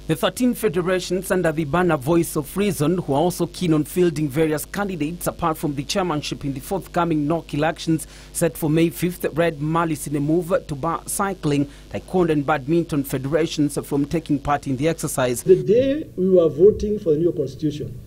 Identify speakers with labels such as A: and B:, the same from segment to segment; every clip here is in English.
A: The 13 federations under the banner Voice of Reason, who are also keen on fielding various candidates apart from the chairmanship in the forthcoming NOC elections set for May 5th, read malice in a move to bar cycling, taekwondo and badminton federations from taking part in the exercise.
B: The day we were voting for the new constitution,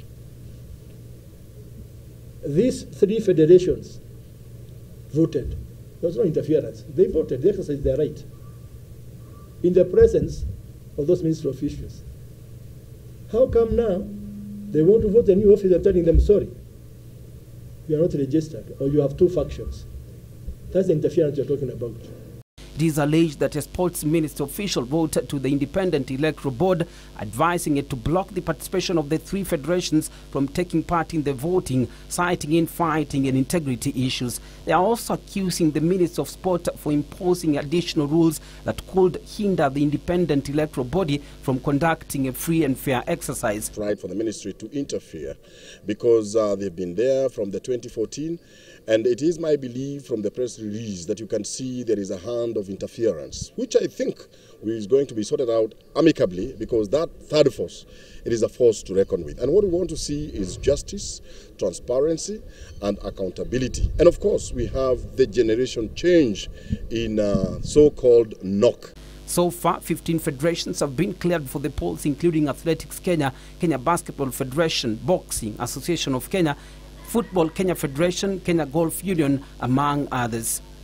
B: these 3 federations voted. There was no interference. They voted. They exercised their right in the presence of those ministry officials. How come now they want to vote a new office and telling them, sorry, you are not registered, or you have 2 factions? That's the interference you're talking about.
A: It is alleged that a sports minister official wrote to the Independent Electoral Board advising it to block the participation of the 3 federations from taking part in the voting, citing infighting and integrity issues. They are also accusing the Minister of Sport for imposing additional rules that could hinder the Independent Electoral Body from conducting a free and fair exercise.
C: Right for the ministry to interfere because they've been there from the 2014, and it is my belief from the press release that you can see there is a hand of interference, which I think is going to be sorted out amicably, because that third force, it is a force to reckon with. And what we want to see is justice, transparency, and accountability. And of course, we have the generation change in so-called NOC.
A: So far, 15 federations have been cleared for the polls, including Athletics Kenya, Kenya Basketball Federation, Boxing Association of Kenya, Football Kenya Federation, Kenya Golf Union, among others.